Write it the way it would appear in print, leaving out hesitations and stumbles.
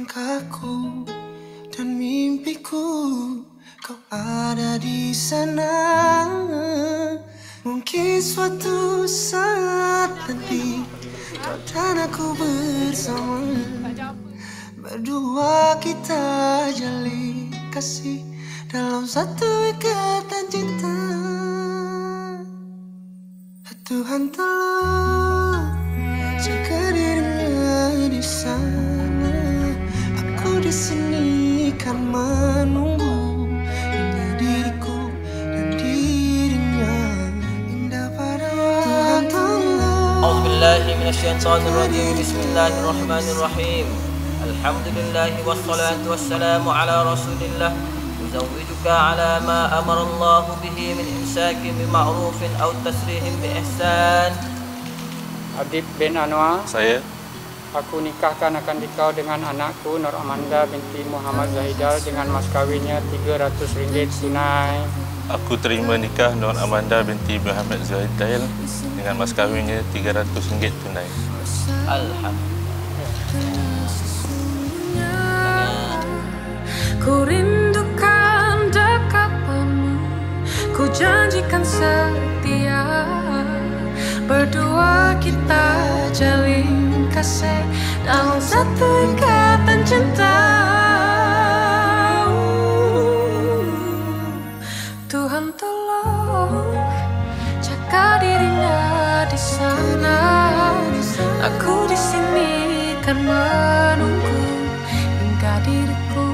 langkahku dan mimpiku, kau ada di sana. Mungkin suatu saat nanti kau dan aku bersama, berdua kita jalin kasih dalam satu ikatan cinta. Tuhan tolong jaga dirinya di sana. Aku di sini kan menunggu hingga diriku dan dirinya indah pada Tuhan tolong. A'udzubillahi minasyaitonirrajim. Bismillahirrahmanirrahim. Alhamdulillah wassalatu wassalamu ala Rasulillah. Uzawwijuka ala ma amara Allah bihi min imsakin bima'rufin aw tasrihin bi ihsan. Adib bin Anwar. Saya. Aku nikahkan akan dikau dengan anakku Nur Amanda binti Muhammad Zahidal dengan mas kawinnya RM300 tunai. Aku terima nikah Nur Amanda binti Muhammad Zahidal dengan mas kawinnya RM300 tunai. Alhamdulillah. Ku rindukan dekatmu, ku janjikan setia, berdua kita jalin kasih dalam satu ikatan cinta. Tuhan tolong jaga dirinya di sana. Aku di sini kan menunggu hingga diriku